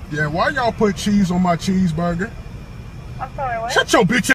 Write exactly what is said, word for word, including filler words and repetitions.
Yeah, why y'all put cheese on my cheeseburger? I'm sorry, what? Shut your bitch